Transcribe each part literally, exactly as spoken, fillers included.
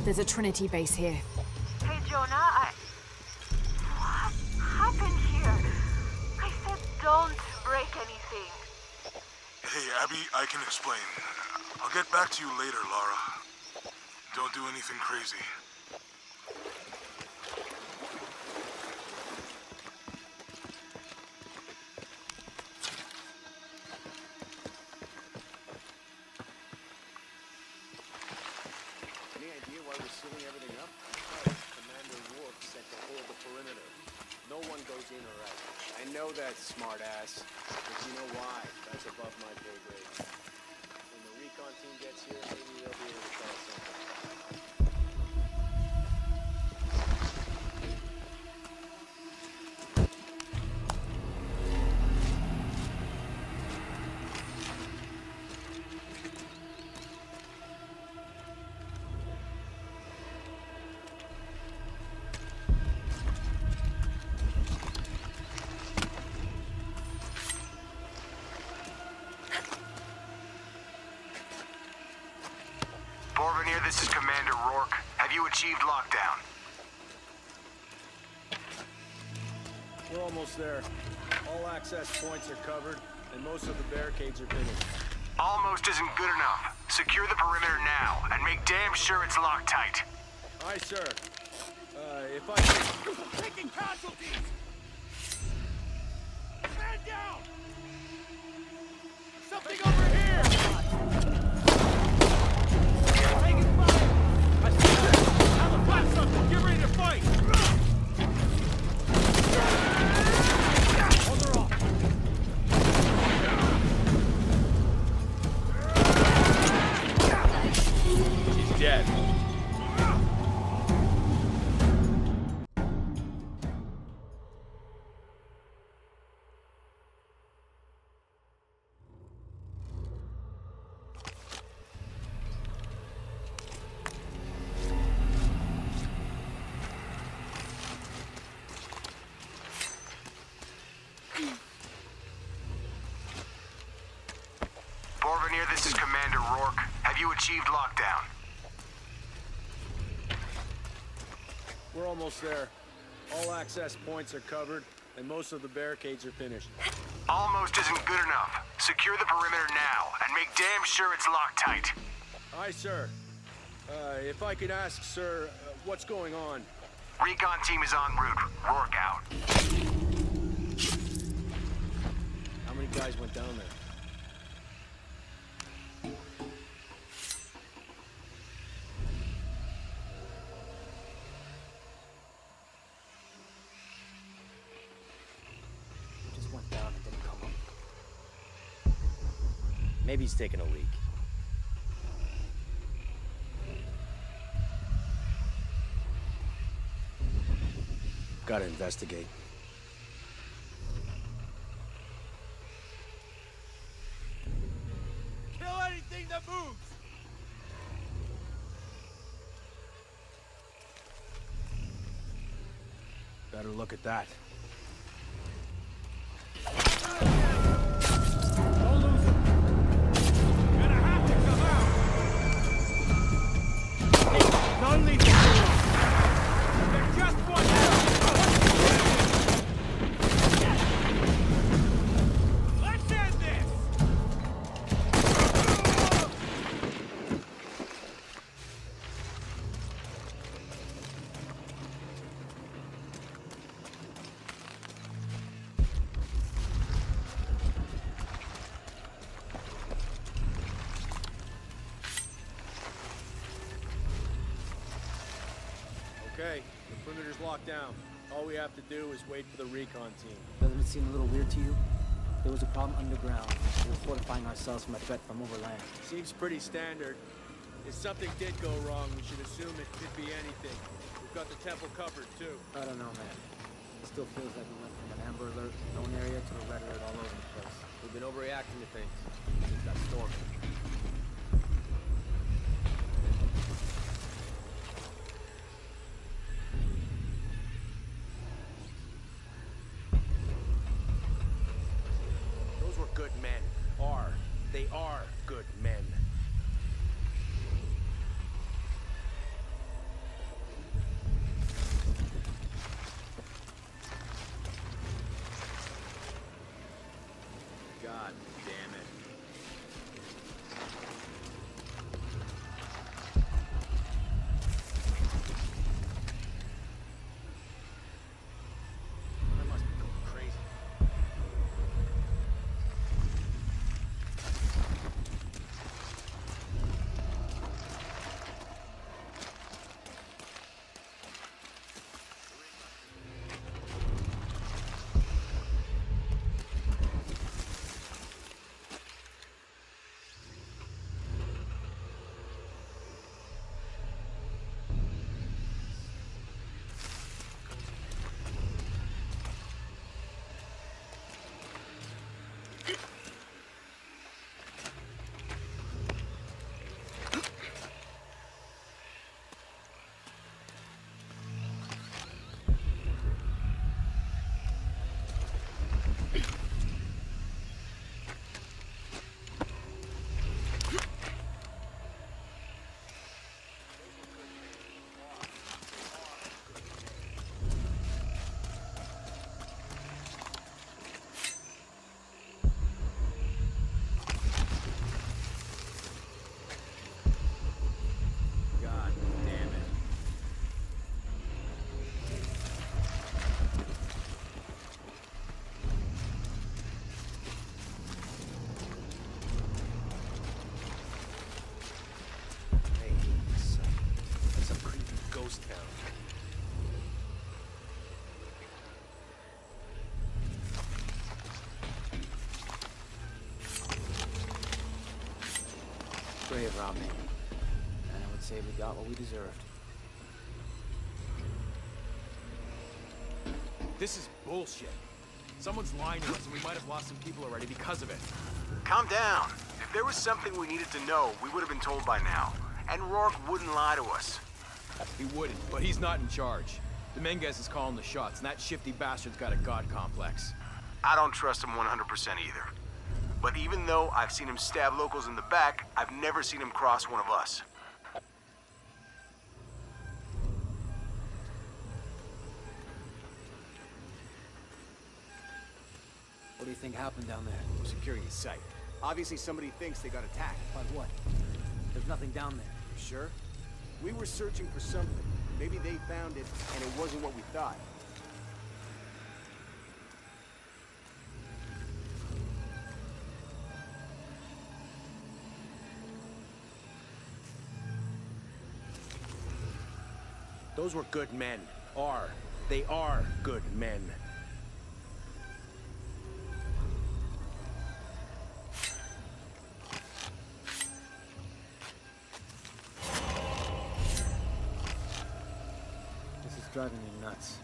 There's a Trinity base here. Hey, Jonah, I... What happened here? I said don't break anything. Hey, Abby, I can explain. I'll get back to you later, Lara. Don't do anything crazy. Any idea why we're sealing everything up? Oh, Commander Rourke said to hold the perimeter. No one goes in or out. I know that, smartass. But you know why? That's above my pay grade. When the recon team gets here, maybe they'll be able to tell us something. Borvenir, this is Commander Rourke. Have you achieved lockdown? We're almost there. All access points are covered, and most of the barricades are finished. Almost isn't good enough. Secure the perimeter now, and make damn sure it's locked tight. Aye, sir. Uh, if I can... Taking casualties! Man down! Something over here! Taking fire! I see that! Have a flat something! Get ready to fight! Hold her off! She's dead. Borvenir, this is Commander Rourke. Have you achieved lockdown? We're almost there. All access points are covered, and most of the barricades are finished. Almost isn't good enough. Secure the perimeter now, and make damn sure it's locked tight. Aye, sir. Uh, if I could ask, sir, uh, what's going on? Recon team is en route. Rourke out. How many guys went down there? Just went down and didn't come up. Maybe he's taking a leak. Gotta investigate. Kill anything that moves! Better look at that. Don't lose him! Gonna have to come out! Non-lethal! They're just one down! Let's end this! Okay, the perimeter's locked down. All we have to do is wait for the recon team. Doesn't it seem a little weird to you? There was a problem underground. We were fortifying ourselves from a threat from overland. Seems pretty standard. If something did go wrong, we should assume it could be anything. We've got the temple covered, too. I don't know, man. It still feels like we went from an amber alert, known area, to a red alert all over the place. We've been overreacting to things since that storm. Those were good men. Are. They are good men. ghost town. Grave robbing. And I would say we got what we deserved. This is bullshit. Someone's lying to us and we might have lost some people already because of it. Calm down. If there was something we needed to know, we would have been told by now. And Rourke wouldn't lie to us. He wouldn't, but he's not in charge. Dominguez is calling the shots, and that shifty bastard's got a god complex. I don't trust him one hundred percent either. But even though I've seen him stab locals in the back, I've never seen him cross one of us. What do you think happened down there? We're securing the site. Obviously somebody thinks they got attacked. But what? There's nothing down there. You sure? We were searching for something. Maybe they found it, and it wasn't what we thought. Those were good men. Are. They are good men. This is driving me nuts.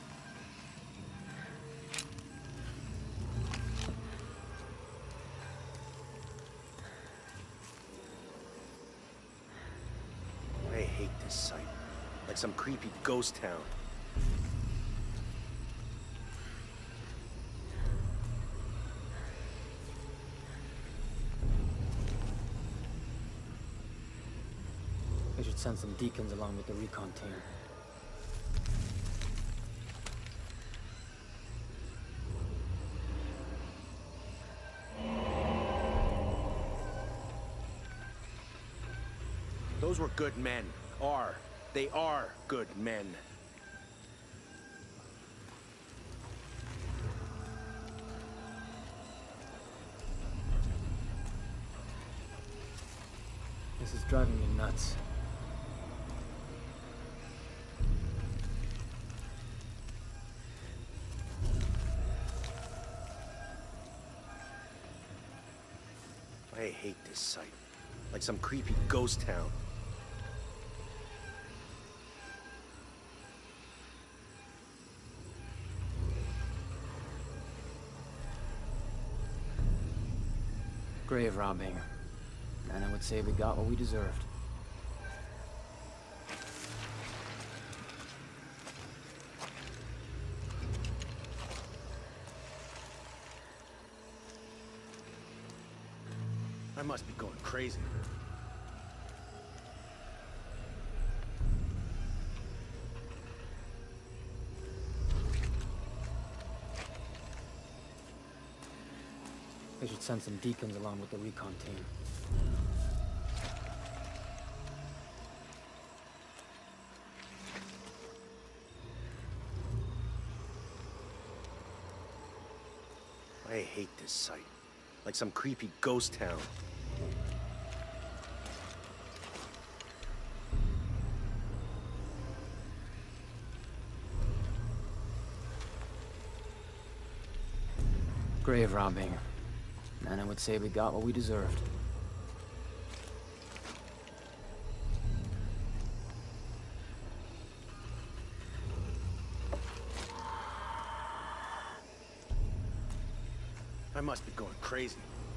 I hate this site. Like some creepy ghost town. They should send some deacons along with the recon team. Those were good men. Are. They are good men. This is driving me nuts. I hate this site. Like some creepy ghost town. Grave robbing. And I would say we got what we deserved. I must be going crazy. They should send some deacons along with the recon team. I hate this site. Like some creepy ghost town. Grave robbing. And I would say we got what we deserved. I must be going crazy.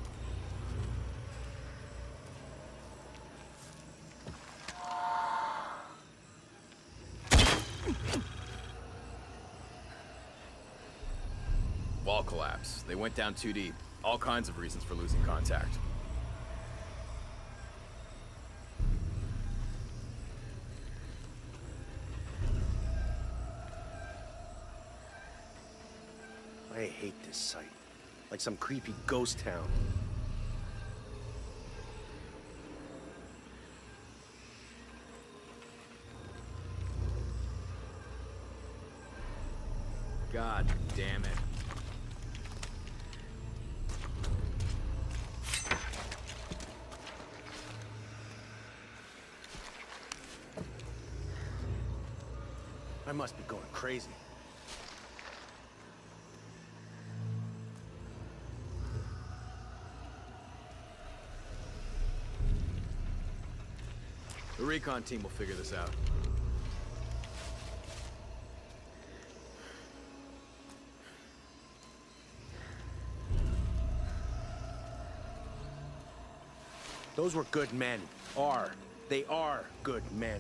Wall collapse. They went down too deep. All kinds of reasons for losing contact. I hate this site. Like some creepy ghost town. God damn it. I must be going crazy. The recon team will figure this out. Those were good men. Are. They are good men.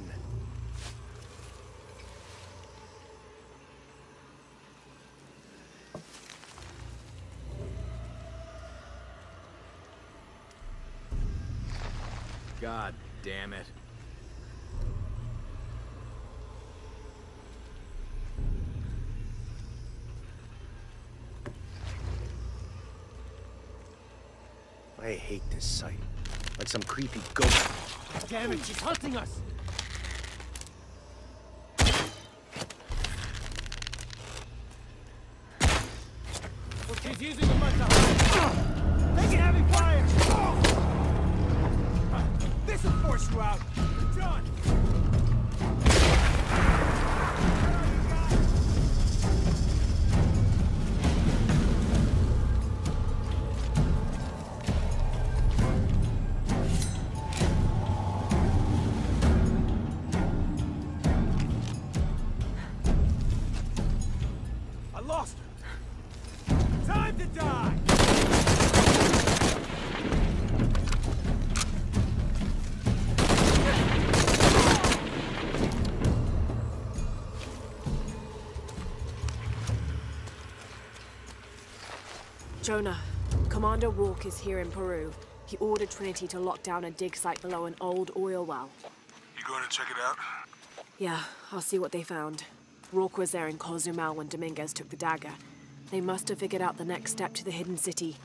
God damn it. I hate this site. Like some creepy ghost. Damn it, she's hunting us! Well, she's using the mud to hide. Make it heavy fire! This'll force you out! John! Jonah, Commander Rourke is here in Peru. He ordered Trinity to lock down a dig site below an old oil well. You going to check it out? Yeah, I'll see what they found. Rourke was there in Cozumel when Dominguez took the dagger. They must have figured out the next step to the hidden city.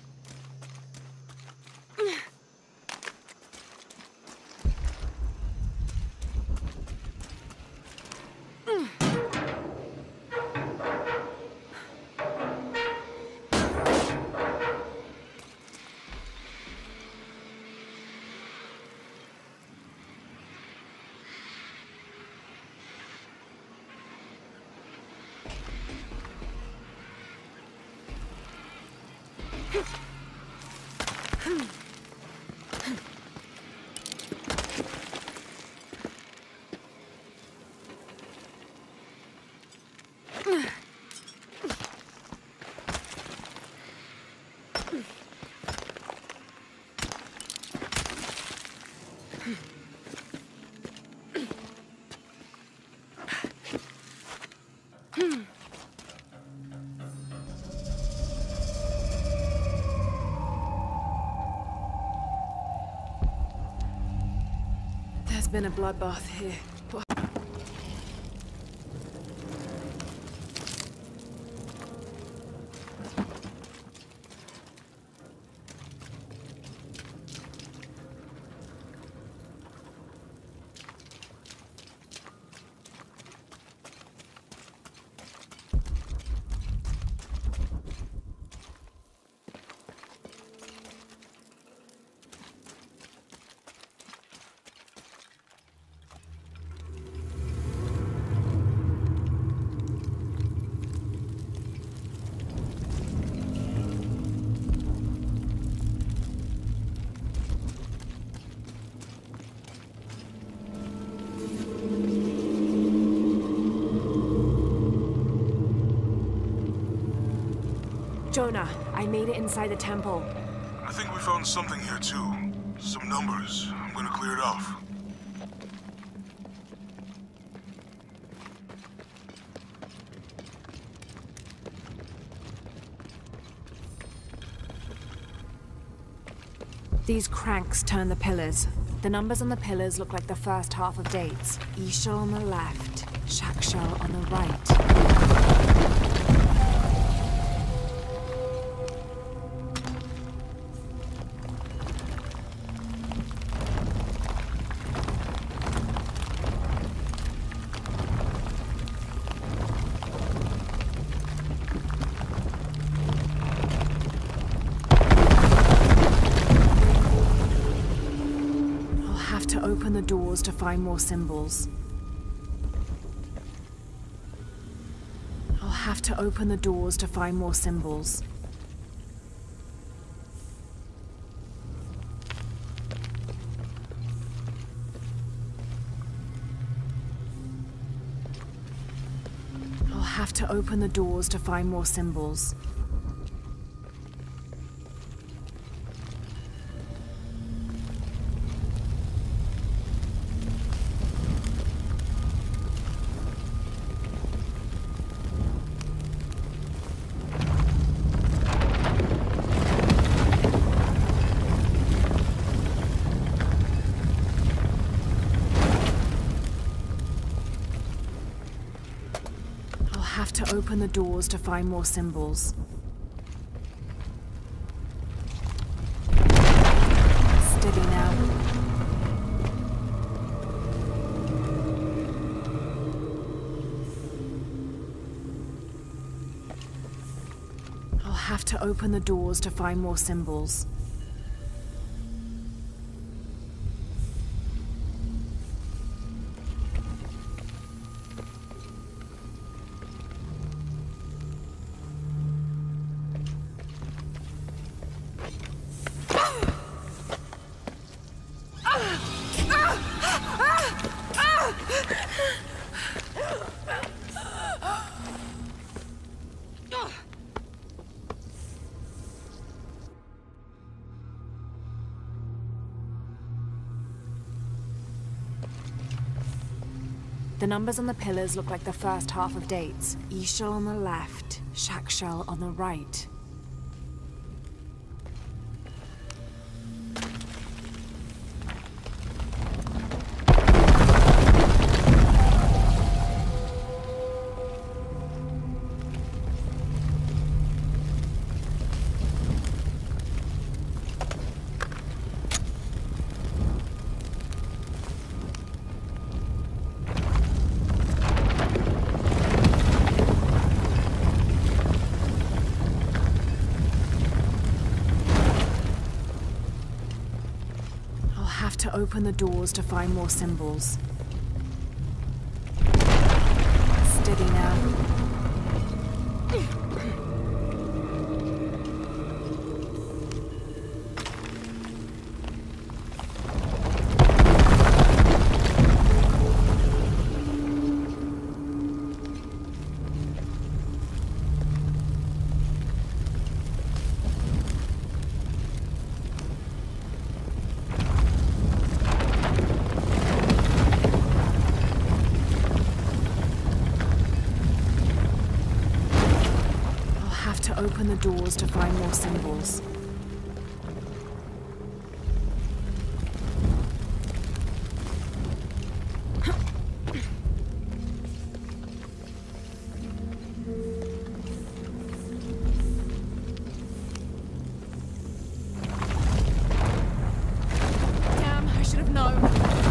There's been a bloodbath here. Jonah, I made it inside the temple. I think we found something here too. Some numbers. I'm gonna clear it off. These cranks turn the pillars. The numbers on the pillars look like the first half of dates. Ishal on the left, Shakshal on the right. Open the doors to find more symbols. have to open the doors to find more symbols. I'll have to open the doors to find more symbols. Have to open the doors to find more symbols. Steady now. I'll have to open the doors to find more symbols. The numbers on the pillars look like the first half of dates. Ixchel on the left, Shakshal on the right. Have to open the doors to find more symbols. Steady now. Open the doors to find more symbols. Damn, I should have known.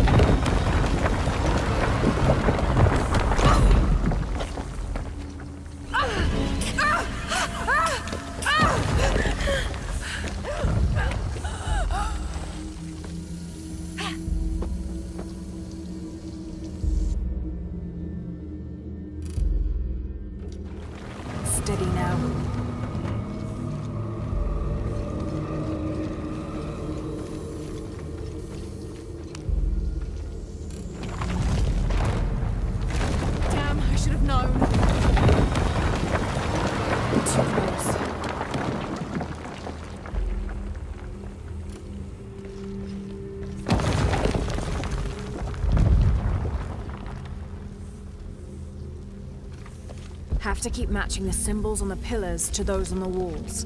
Steady now. Damn, I should have known. Too close. Have to keep matching the symbols on the pillars to those on the walls.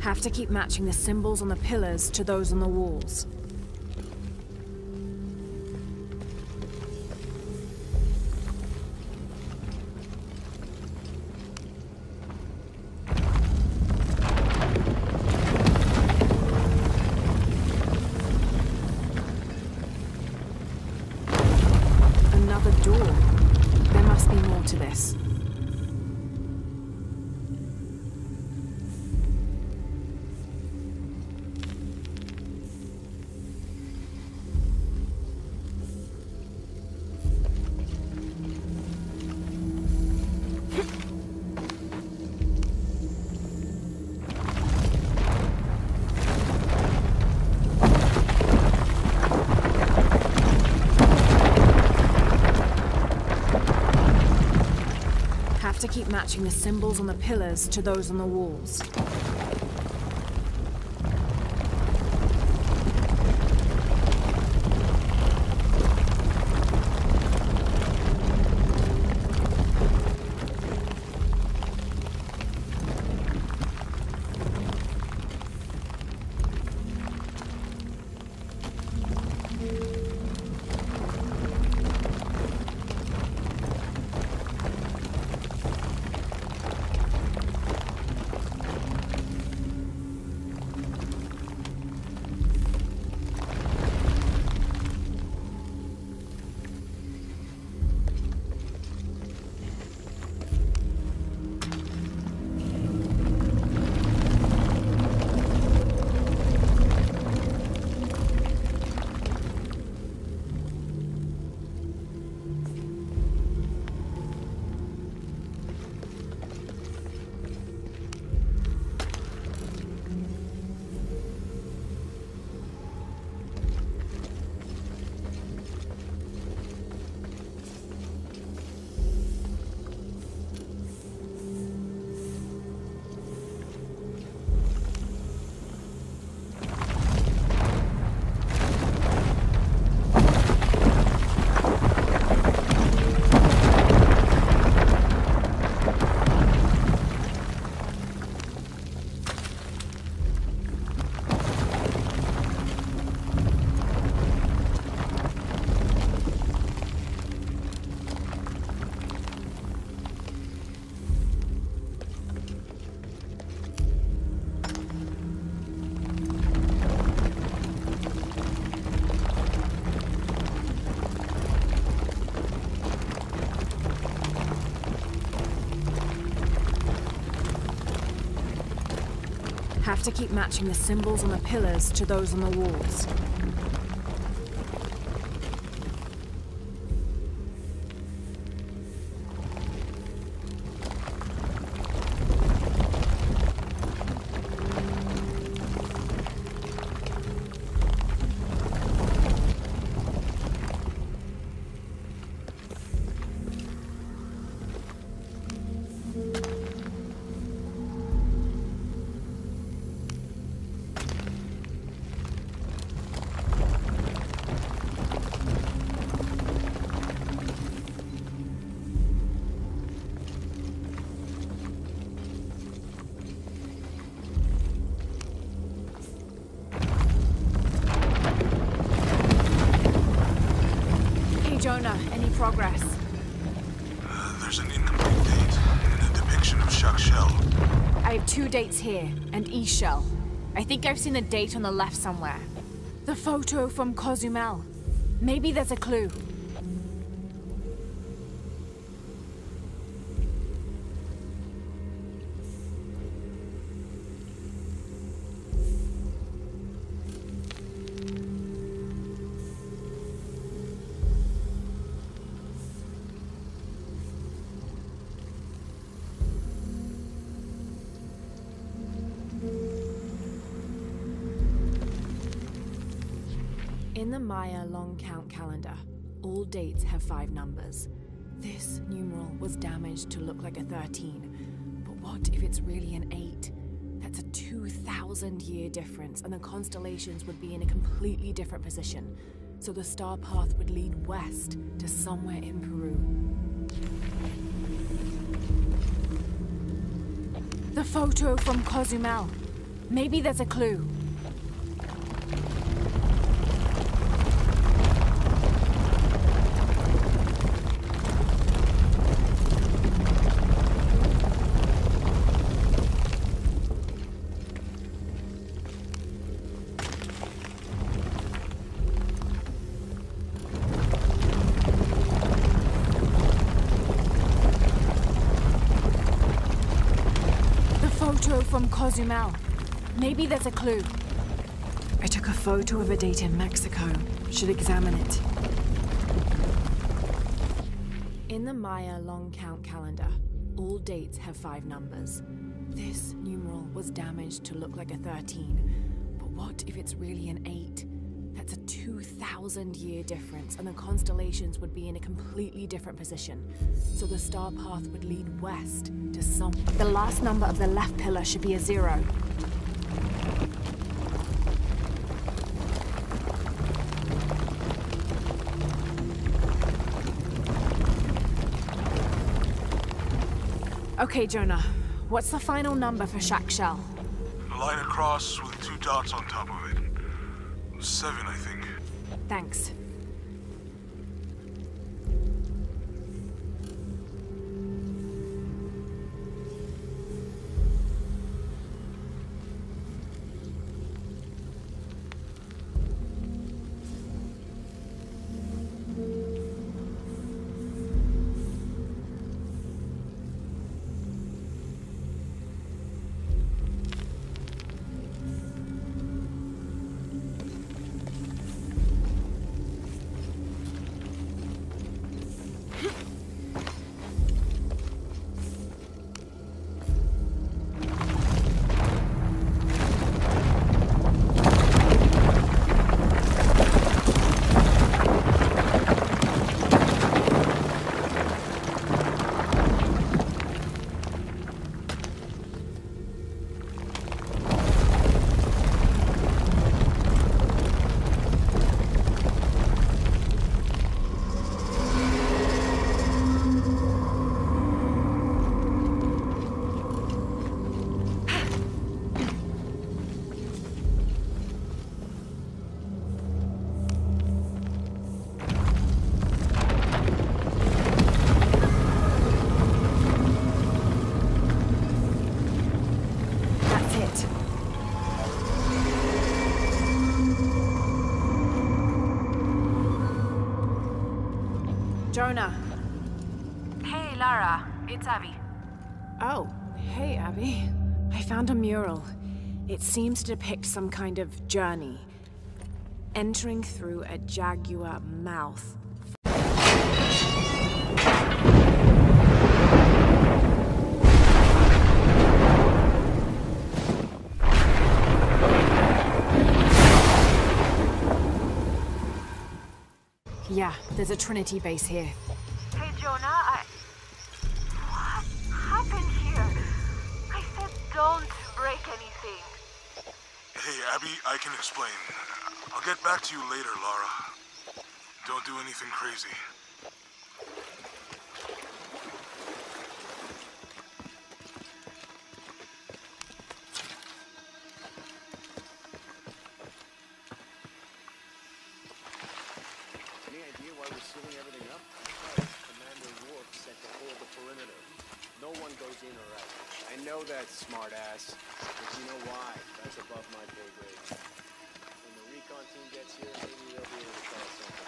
Have to keep matching the symbols on the pillars to those on the walls. Another door. There must be more to this. To keep matching the symbols on the pillars to those on the walls. Have to keep matching the symbols on the pillars to those on the walls. Jonah, any progress? Uh, there's an incomplete date and a depiction of Shak-Shel. I have two dates here, and Ix-Chel. I think I've seen the date on the left somewhere. The photo from Cozumel. Maybe there's a clue. In the Maya long count calendar, all dates have five numbers. This numeral was damaged to look like a thirteen, but what if it's really an eight? That's a two thousand year difference, and the constellations would be in a completely different position. So the star path would lead west to somewhere in Peru. The photo from Cozumel. Maybe there's a clue. From Cozumel. Maybe there's a clue. I took a photo of a date in Mexico. Should examine it. In the Maya long count calendar, all dates have five numbers. This numeral was damaged to look like a thirteen. But what if it's really an eight? That's a two thousand year difference, and the constellations would be in a completely different position. So the star path would lead west to some. The last number of the left pillar should be a zero. Okay, Jonah. What's the final number for Shack Shell? A line across with two dots on top of it. Seven, I think. Thanks. Jonah. Hey, Lara. It's Abby. Oh, hey, Abby. I found a mural. It seems to depict some kind of journey. Entering through a jaguar mouth. Yeah, there's a Trinity base here. Hey, Jonah, I... What happened here? I said don't break anything. Hey, Abby, I can explain. I'll get back to you later, Lara. Don't do anything crazy. Any idea why we're sealing everything up? Oh, Commander Rourke said to hold the perimeter. No one goes in or out. I know that, smartass. But you know why? That's above my pay grade. When the recon team gets here, maybe they'll be able to tell us something.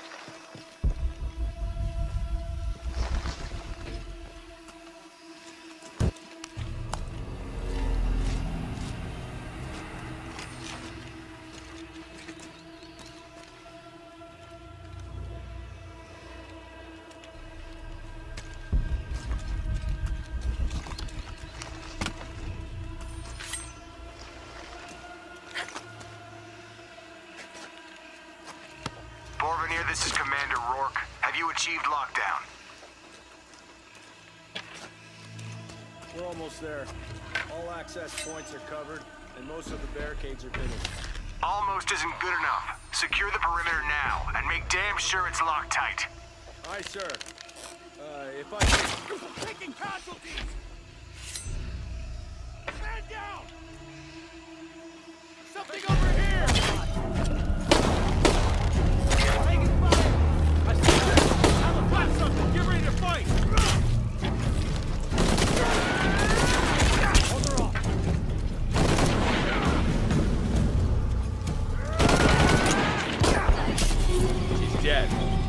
Borvenir, this is Commander Rourke. Have you achieved lockdown? We're almost there. All access points are covered, and most of the barricades are finished. Almost isn't good enough. Secure the perimeter now, and make damn sure it's locked tight. Aye, sir. Uh, if I can... Taking casualties! Man down! something over here! Taking fire! I see this! I'm a flat something! Get ready to fight! Hold her off! She's dead.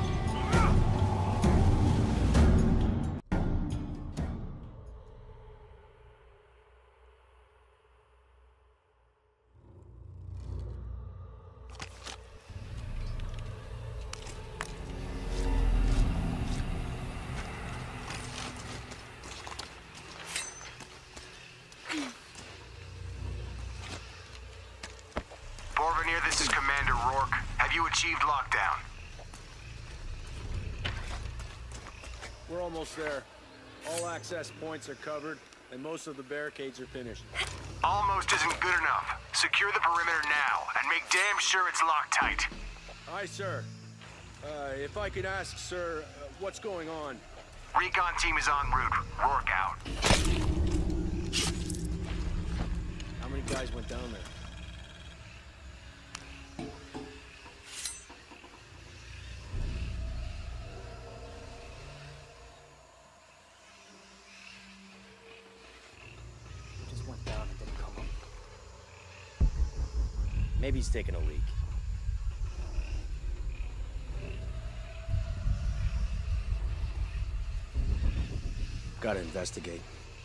Porvenir, this is Commander Rourke. Have you achieved lockdown? We're almost there. All access points are covered, and most of the barricades are finished. Almost isn't good enough. Secure the perimeter now, and make damn sure it's locked tight. Aye, sir. Uh, if I could ask, sir, uh, what's going on? Recon team is en route. Rourke out. How many guys went down there? Just went down and didn't come up. Maybe he's taking a leak. Gotta investigate.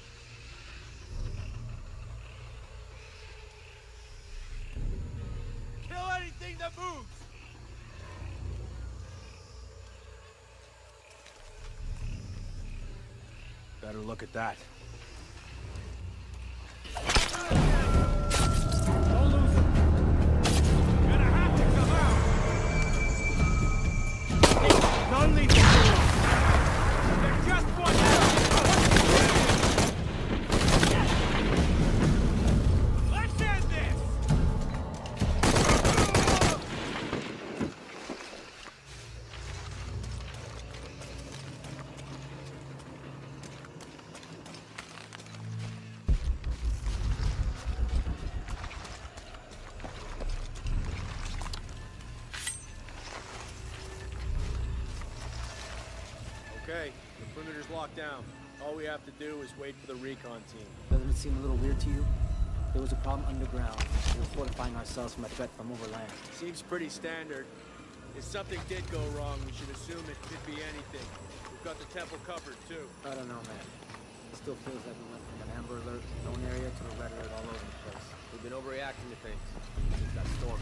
Kill anything that moves! Better look at that. Don't lose him! Gonna have to come out! Non-lethal! They're just one out! Let's end this! Okay, the perimeter's locked down. All we have to do is wait for the recon team. Doesn't it seem a little weird to you? There was a problem underground. We were fortifying ourselves from a threat from overland. Seems pretty standard. If something did go wrong, we should assume it could be anything. We've got the temple covered, too. I don't know, man. It still feels like we went from an Amber Alert known area to a Red Alert all over the place. We've been overreacting to things since that storm.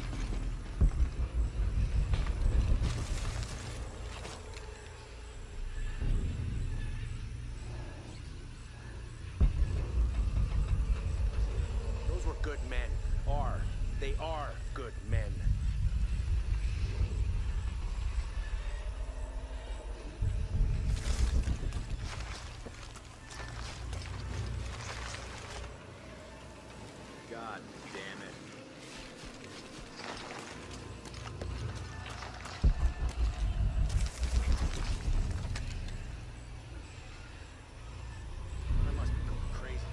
Those were good men. Are. They are good men. God damn it. I must be going crazy.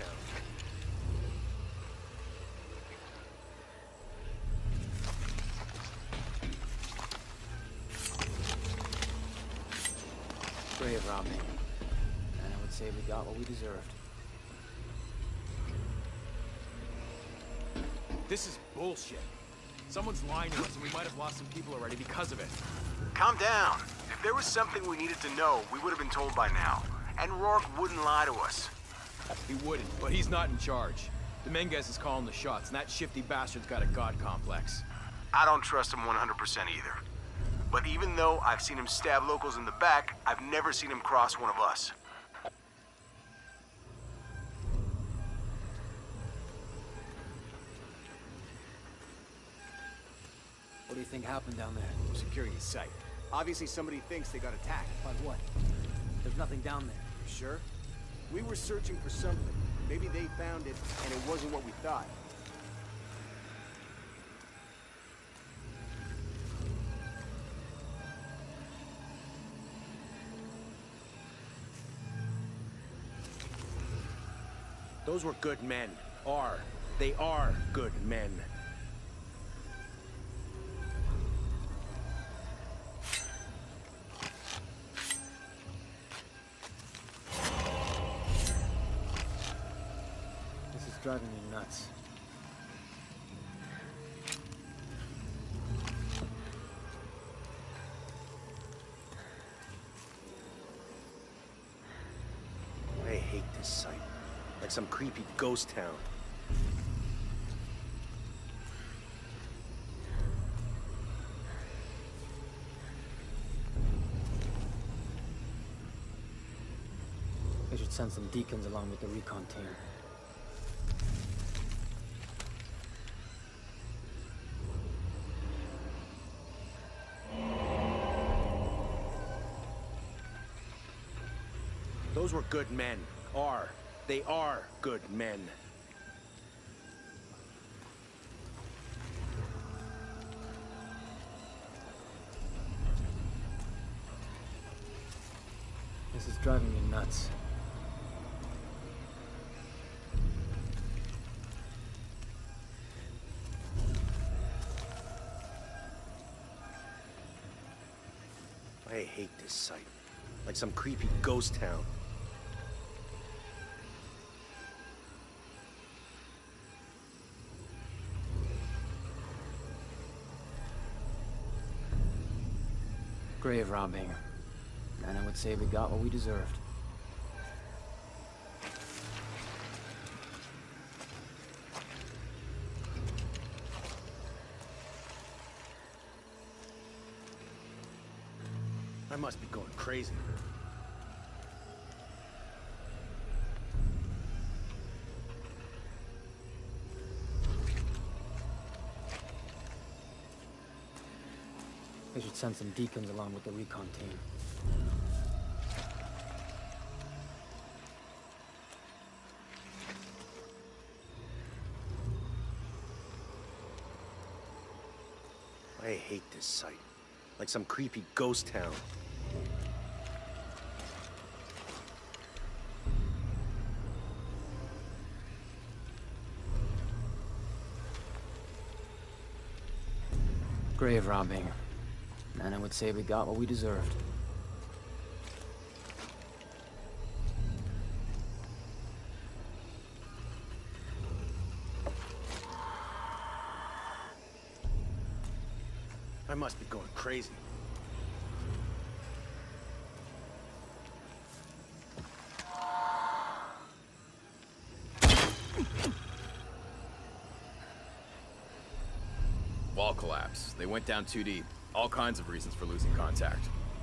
Grave robbing. And I would say we got what we deserved. This is bullshit. Someone's lying to us, and we might have lost some people already because of it. Calm down. If there was something we needed to know, we would have been told by now. And Rourke wouldn't lie to us. He wouldn't, but he's not in charge. Dominguez is calling the shots, and that shifty bastard's got a god complex. I don't trust him one hundred percent either. But even though I've seen him stab locals in the back, I've never seen him cross one of us. What do you think happened down there? Security site. Obviously somebody thinks they got attacked. By what? There's nothing down there. You sure? We were searching for something. Maybe they found it, and it wasn't what we thought. Those were good men. Are. They are good men. This is driving me nuts. I hate this site. Like some creepy ghost town. They should send some deacons along with the recon team. Those were good men. Are. They are good men. This is driving me nuts. I hate this site. Like some creepy ghost town. Grave robbing. And I would say we got what we deserved. I must be going crazy. They should send some deacons along with the recon team. I hate this site. Like some creepy ghost town. Grave robbing. And I would say we got what we deserved. I must be going crazy. Wall collapse. They went down too deep. All kinds of reasons for losing contact.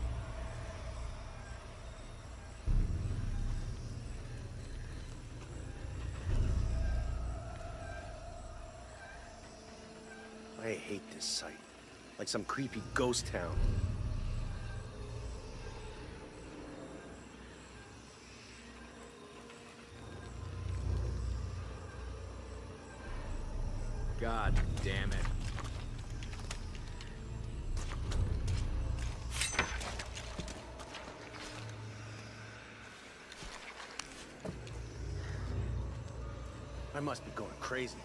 I hate this site. Like some creepy ghost town. God damn it. I must be going crazy.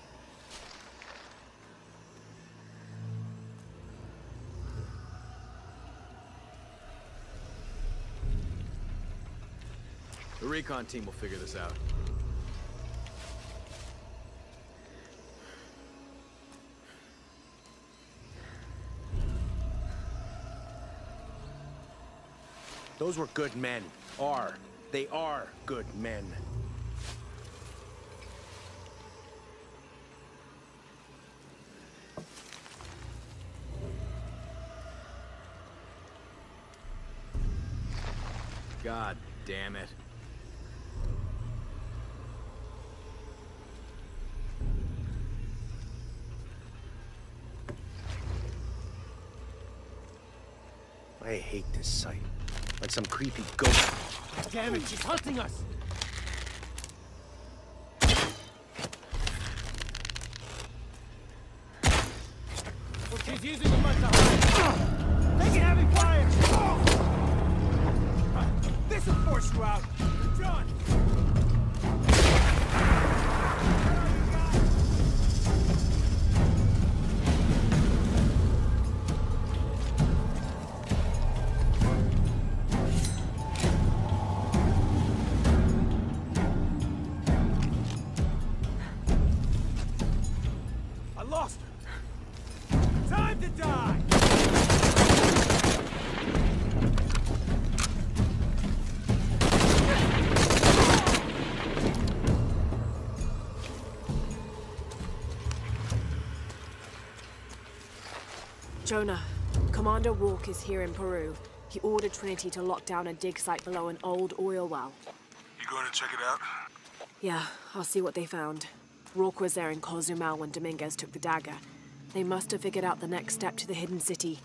The recon team will figure this out. Those were good men. Are. They are good men. God damn it. I hate this site. Like some creepy ghost. Damn it, she's hunting us! Well, she's using the mud to hide. Taking heavy fire! This will force you out! John! Jonah, Commander Rourke is here in Peru. He ordered Trinity to lock down a dig site below an old oil well. You going to check it out? Yeah, I'll see what they found. Rourke was there in Cozumel when Dominguez took the dagger. They must have figured out the next step to the hidden city.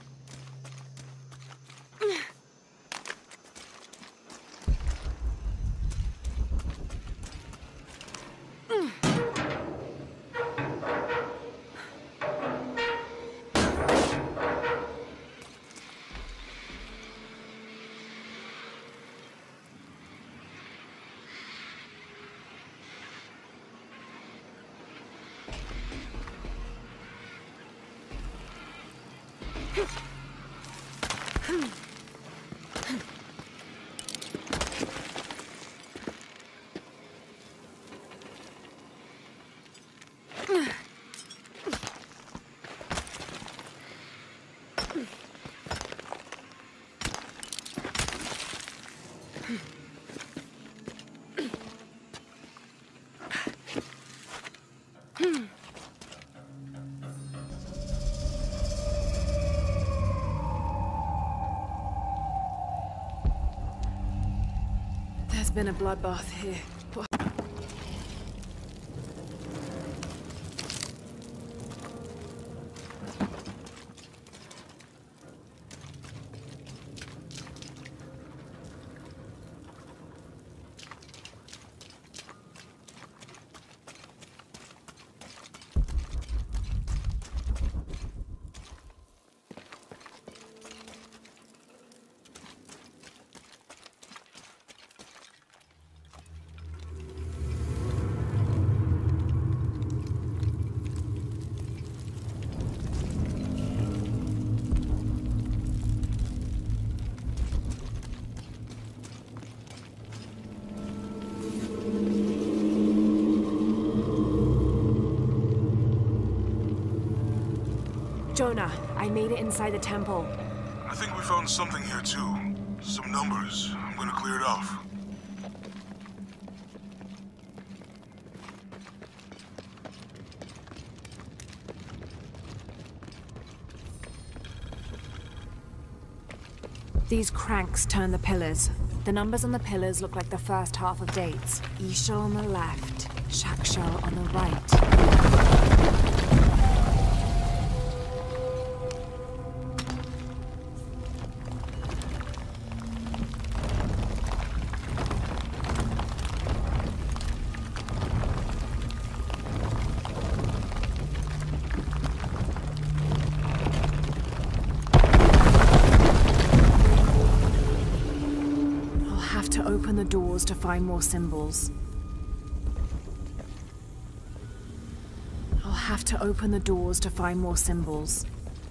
There's been a bloodbath here. What? Jonah, I made it inside the temple. I think we found something here too. Some numbers. I'm gonna clear it off. These cranks turn the pillars. The numbers on the pillars look like the first half of dates. Ixchel on the left, Shakshel on the right. Open the doors to find more symbols. have to open the doors to find more symbols.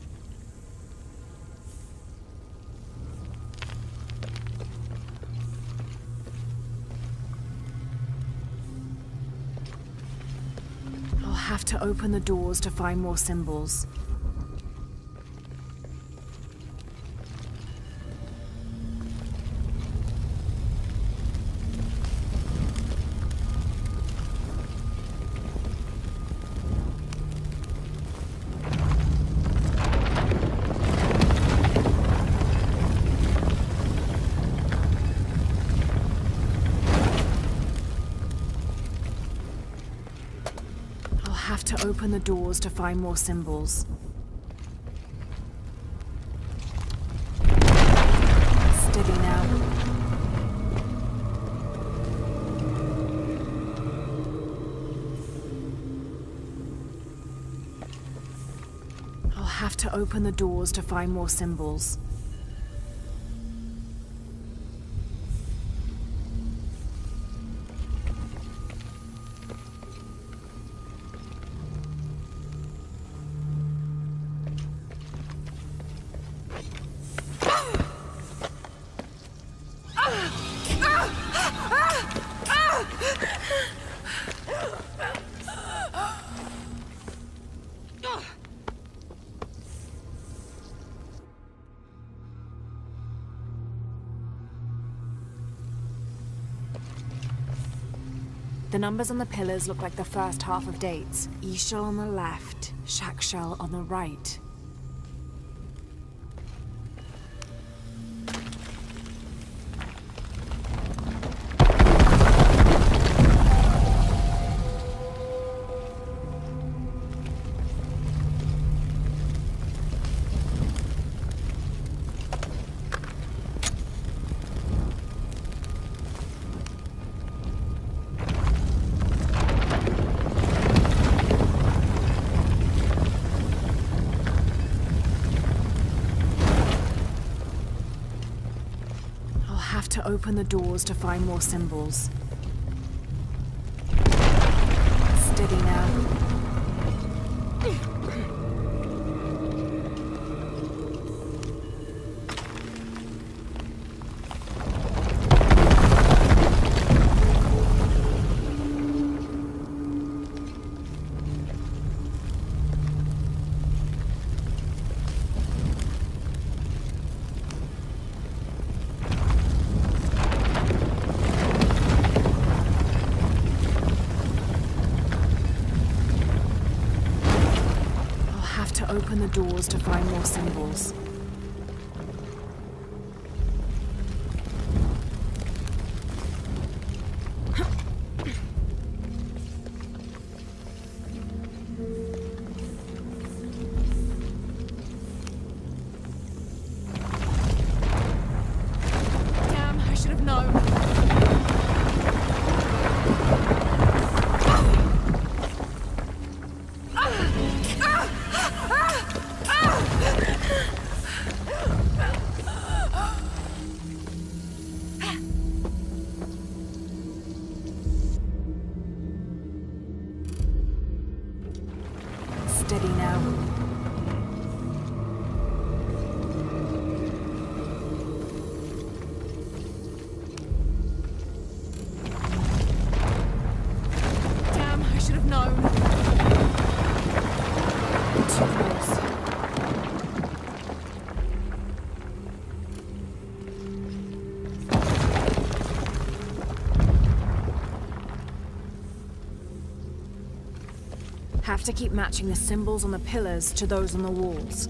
I'll have to open the doors to find more symbols. Have to open the doors to find more symbols. Steady now. I'll have to open the doors to find more symbols. The numbers on the pillars look like the first half of dates. Ix Chel on the left, Chak Chel on the right. To open the doors to find more symbols. Steady now. Open the doors to find more symbols. Damn, I should have known. Steady now. Damn, I should have known. Too close. Have to keep matching the symbols on the pillars to those on the walls.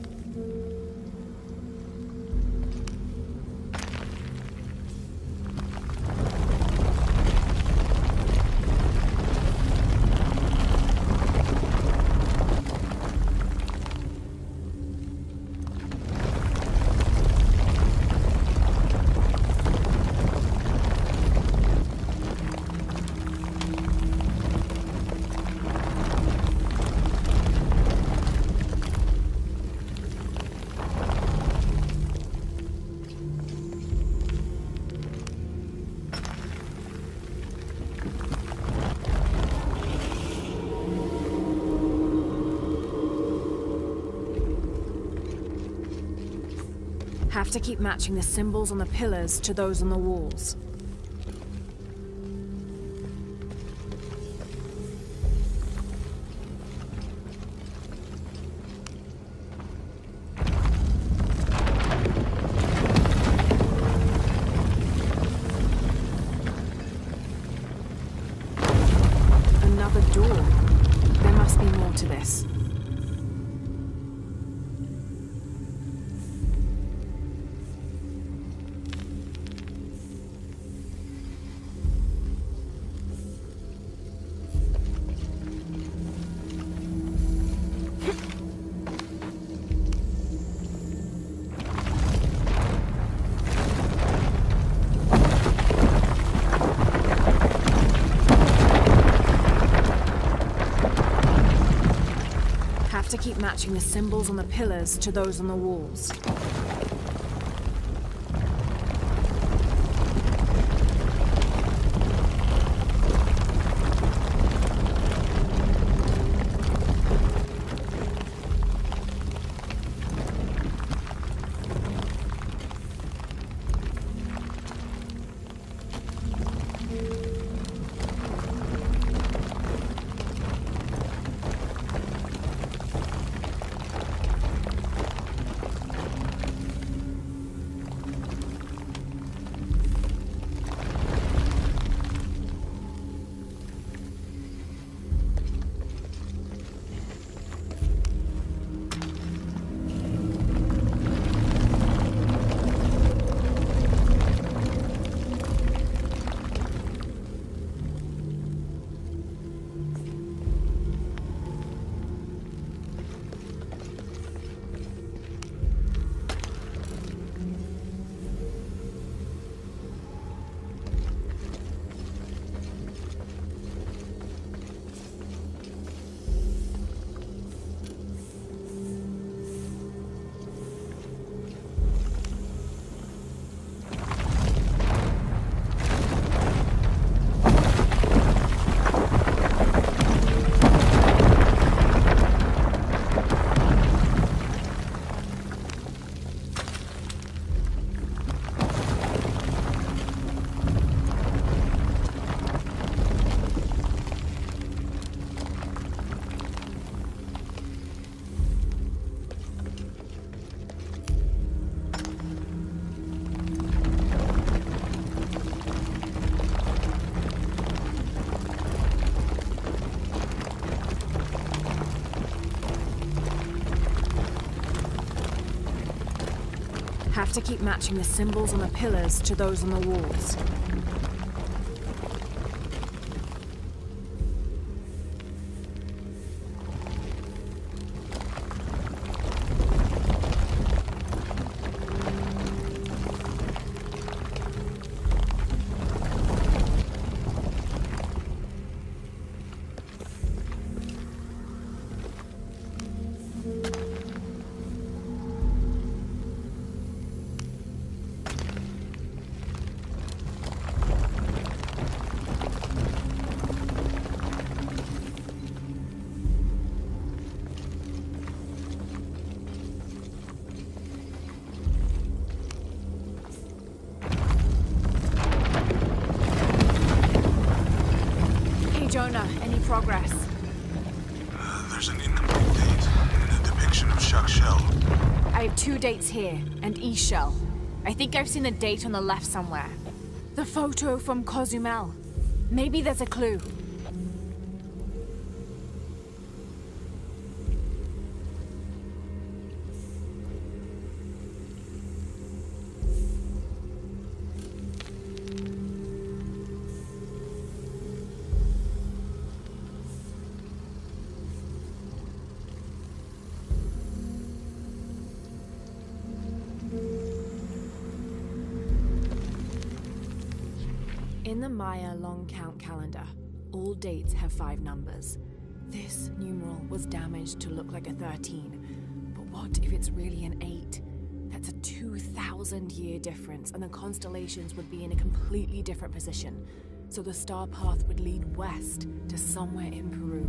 Have to keep matching the symbols on the pillars to those on the walls. Another door. There must be more to this. To keep matching the symbols on the pillars to those on the walls. Have to keep matching the symbols on the pillars to those on the walls. Jonah, any progress? Uh, there's an incomplete date and a depiction of Chak Shell. I have two dates here, and E-Shell. I think I've seen the date on the left somewhere. The photo from Cozumel. Maybe there's a clue. In the Maya long count calendar, all dates have five numbers. This numeral was damaged to look like a thirteen, but what if it's really an eight? That's a two thousand year difference, and the constellations would be in a completely different position. So the star path would lead west to somewhere in Peru.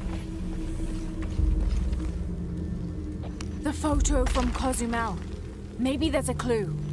The photo from Cozumel. Maybe there's a clue.